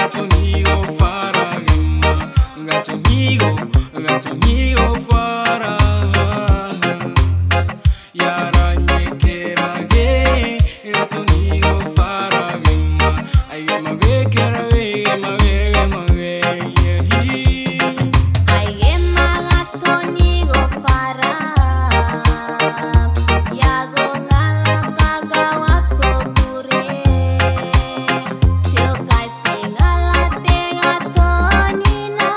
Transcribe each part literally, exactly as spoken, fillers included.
Gatonigo fara gema, gatonigo, gatonigo fara. Yara nyekera ge, gatonigo fara gema. Ay gema ge kera ge, gema ge, gema ge. Ay gema gatonigo fara. Yago ngala kagawato kure. Yo kasi ngala te gatonina.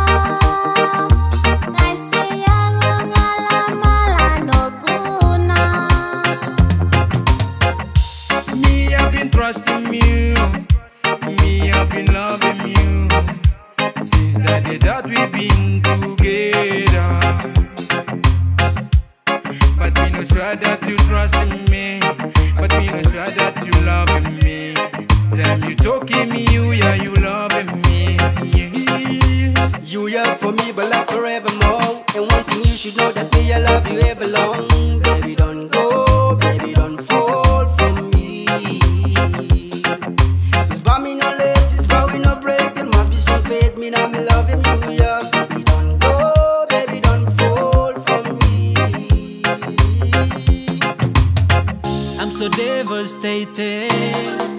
Kasi yago ngala malano kuna. Me, I've been trusting you. Me, I've been loving you since that day that we've been together. But me no sure that you trusting me. But me no sure that you loving me. Time you talking me, you yeah, you loving me. Yeah. You are for me, but love forevermore. And one thing you should know that me, I love you ever long. Baby, don't go, baby, don't fall from me. This bar me no less, this bar we no break. There must be some fate, me now me loving you, yeah. Baby, don't go, baby, don't fall from me. I'm so devastated.